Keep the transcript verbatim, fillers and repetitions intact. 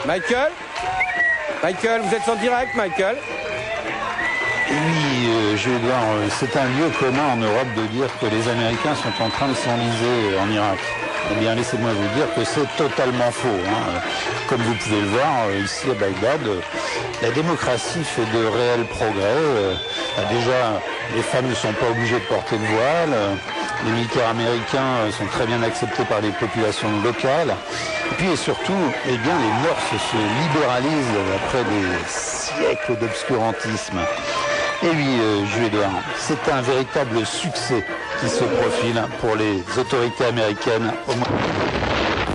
Michael Michael, vous êtes en direct, Michael? Oui, euh, je dois, euh, c'est un lieu commun en Europe de dire que les Américains sont en train de s'enliser en Irak. Eh bien, laissez-moi vous dire que c'est totalement faux. Hein. Comme vous pouvez le voir, euh, ici à Bagdad, euh, la démocratie fait de réels progrès. Euh, déjà, les femmes ne sont pas obligées de porter le voile. Euh, les militaires américains euh, sont très bien acceptés par les populations locales. Et puis, et surtout, eh bien, les mœurs se libéralisent après des siècles d'obscurantisme. Et oui, euh, Jules Édouard, c'est un véritable succès qui se profile pour les autorités américaines au moment.